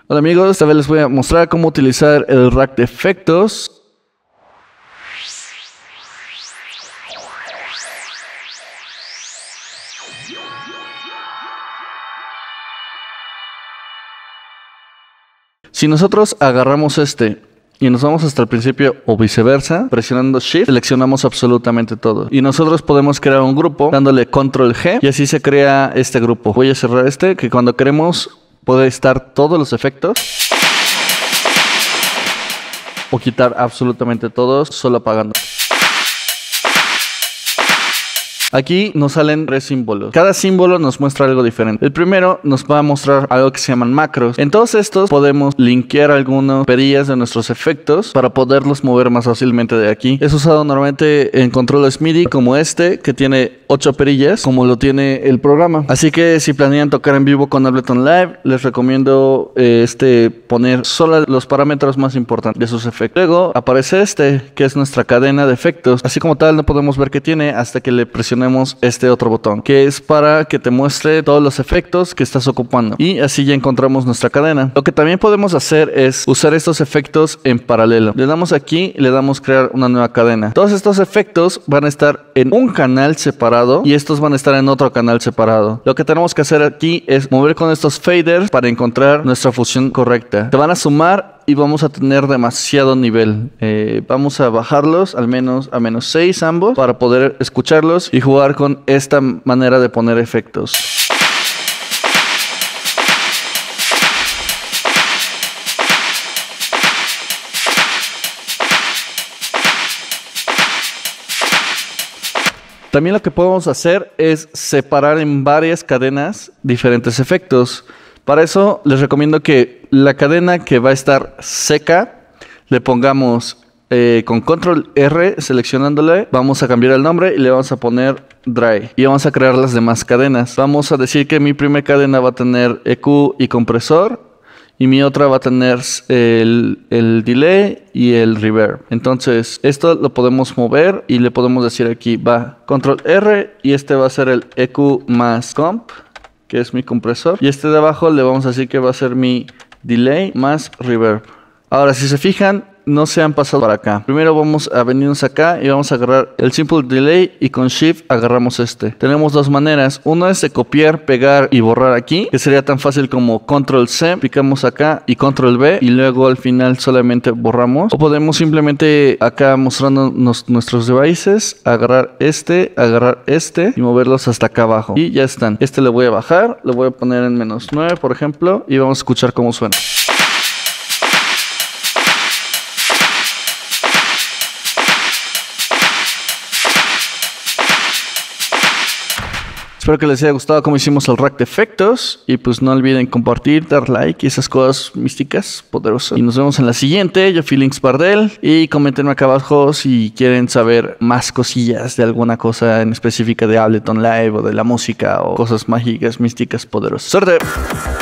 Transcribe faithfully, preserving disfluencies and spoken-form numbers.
Hola amigos, esta vez les voy a mostrar cómo utilizar el rack de efectos. Si nosotros agarramos este y nos vamos hasta el principio o viceversa, presionando Shift, seleccionamos absolutamente todo. Y nosotros podemos crear un grupo dándole Control G y así se crea este grupo. Voy a cerrar este, que cuando queremos puede estar todos los efectos o quitar absolutamente todos solo apagando. Aquí nos salen tres símbolos. Cada símbolo nos muestra algo diferente. El primero nos va a mostrar algo que se llaman macros. En todos estos podemos linkear algunas perillas de nuestros efectos para poderlos mover más fácilmente de aquí. Es usado normalmente en controles MIDI como este, que tiene ocho perillas, como lo tiene el programa. Así que si planean tocar en vivo con Ableton Live, les recomiendo eh, este poner solo los parámetros más importantes de sus efectos. Luego aparece este, que es nuestra cadena de efectos. Así como tal, no podemos ver qué tiene hasta que le presionamos este otro botón, que es para que te muestre todos los efectos que estás ocupando, y así ya encontramos nuestra cadena. Lo que también podemos hacer es usar estos efectos en paralelo. Le damos aquí y le damos crear una nueva cadena. Todos estos efectos van a estar en un canal separado y estos van a estar en otro canal separado. Lo que tenemos que hacer aquí es mover con estos faders para encontrar nuestra fusión correcta. Se van a sumar y vamos a tener demasiado nivel. Eh, vamos a bajarlos al menos a menos seis ambos para poder escucharlos y jugar con esta manera de poner efectos. También lo que podemos hacer es separar en varias cadenas diferentes efectos. Para eso les recomiendo que la cadena que va a estar seca le pongamos eh, con Control R, seleccionándole, vamos a cambiar el nombre y le vamos a poner Dry. Y vamos a crear las demás cadenas. Vamos a decir que mi primera cadena va a tener E Q y compresor, y mi otra va a tener el, el delay y el reverb. Entonces esto lo podemos mover y le podemos decir aquí va Control R y este va a ser el E Q más comp, que es mi compresor, y este de abajo le vamos a decir que va a ser mi delay más reverb. Ahora si se fijan, no se han pasado para acá. Primero vamos a venirnos acá y vamos a agarrar el simple delay y con Shift agarramos este. Tenemos dos maneras. Una es de copiar, pegar y borrar aquí, que sería tan fácil como Control C, picamos acá y Control V y luego al final solamente borramos. O podemos simplemente acá mostrándonos nuestros devices, agarrar este, agarrar este y moverlos hasta acá abajo. Y ya están. Este le voy a bajar, lo voy a poner en menos nueve por ejemplo y vamos a escuchar cómo suena. Espero que les haya gustado cómo hicimos el rack de efectos. Y pues no olviden compartir, dar like y esas cosas místicas, poderosas. Y nos vemos en la siguiente. Yo fui Links Bardell. Y coméntenme acá abajo si quieren saber más cosillas de alguna cosa en específica de Ableton Live o de la música o cosas mágicas, místicas, poderosas. ¡Suerte!